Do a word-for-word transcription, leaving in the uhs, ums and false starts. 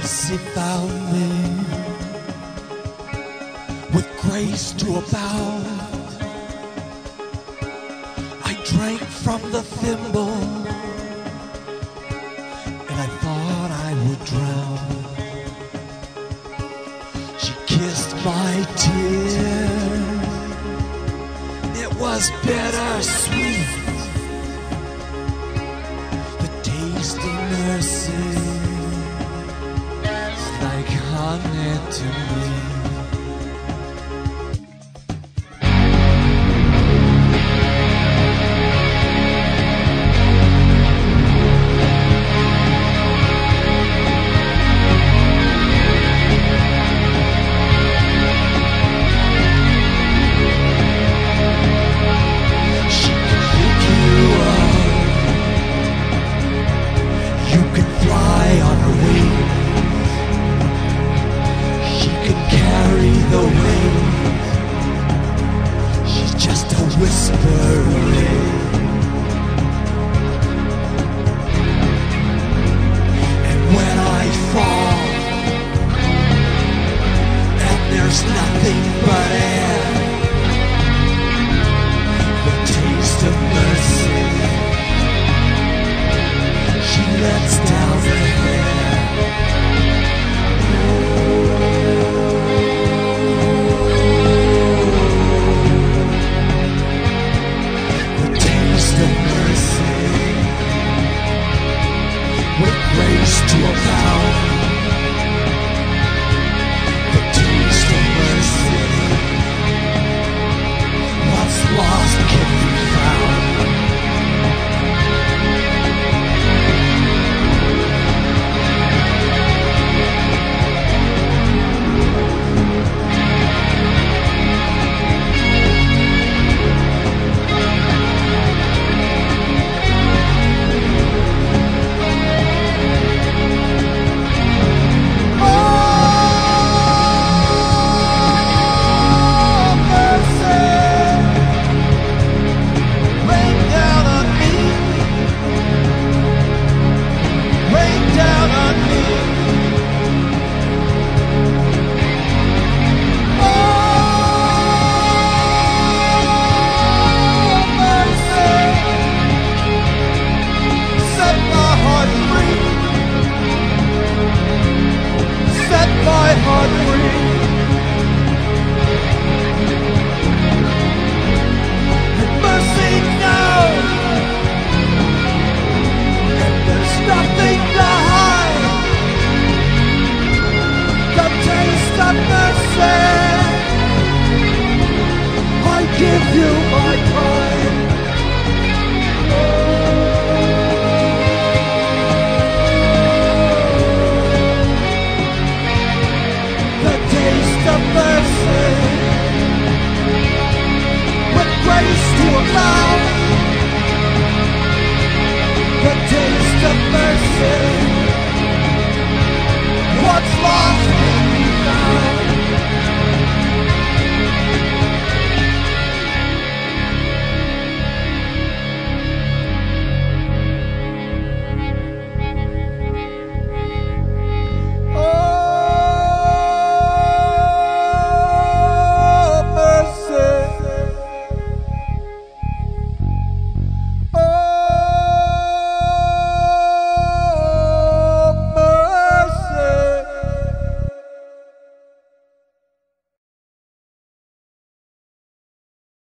Mercy found me with grace to abound. I drank from the thimble and I thought I would drown. She kissed my tears, it was bittersweet. The taste of mercy is like honey to me. Whisper away. And when I fall and there's nothing but air, the taste of mercy, she lets down her hair. To abound, the taste of mercy. What's lost can be found. My heart free. And mercy knows, and there's nothing to hide. The taste of mercy, I give you my pride. Mercy, with grace to abound, the taste of mercy. What's lost